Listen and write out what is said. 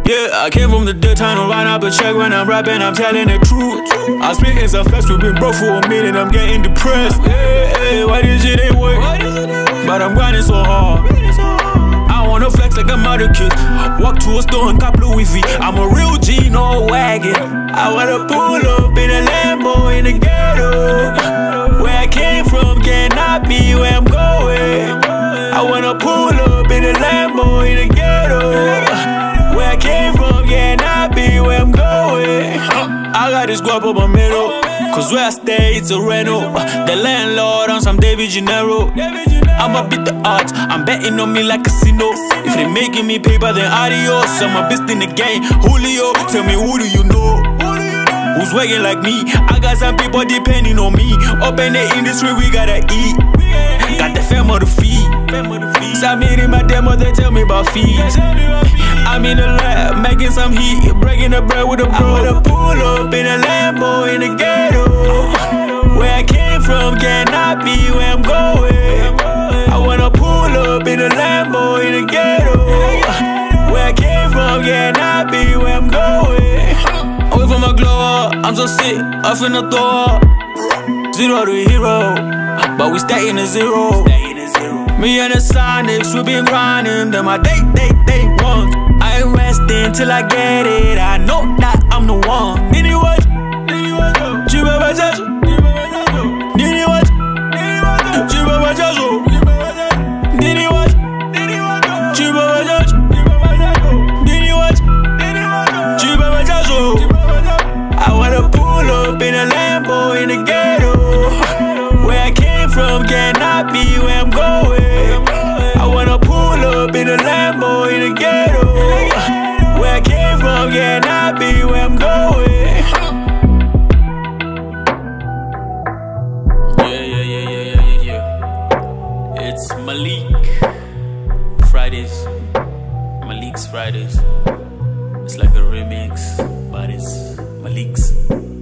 Yeah, I came from the dirt, time to run up a check. When I'm rapping, I'm telling the truth. I'm speaking some facts, we've been broke for a minute, I'm getting depressed. Hey, why this shit ain't work? But I'm grinding so hard. I wanna flex like a mother kid. Walk to a store and cop Louis V. I'm a real G, no wagon. I wanna pull up in a Lambo in the ghetto. Where I came from cannot be where I'm going. I wanna pull up in a Lambo in the ghetto. Where I came from cannot be where I'm going. I got this guap up my middle, cause where I stay it's a rental. The landlord on some David Gennaro. I'ma beat the odds, I'm betting on me like casino. If they making me paper then adios. I'm a beast in the game, Julio. Tell me who do you know? Who's working like me? I got some people depending on me. Up in the industry we gotta eat. Got the fam on the feed. Submit in my demo, they tell me about fees. I'm in the lab, making some heat, breaking the bread with a bro. I wanna pull up in a Lambo in the ghetto. Where I came from cannot be where I'm going. I wanna pull up in a Lambo in the ghetto. Where I came from cannot be where I'm going. Away from my glow up, I'm so sick, off in the door. Zero to hero, but we staying at zero. Me and the Sonics, we been grinding, them my day ones. I ain't resting till I get it, I know that I'm the one. Nini what? Chiba Bajajo. Nini what? Chiba Bajajo. Nini what? Chiba Bajajo. Nini what? Chiba Bajajo. I wanna pull up in a Lambo in the ghetto. Where I came from cannot be where I'm going. I wanna pull up in a Lambo in the ghetto. Where I came from cannot be where I'm going. Yeah. It's Malik Fridays. Malik's Fridays. It's like a remix, but it's Malik's.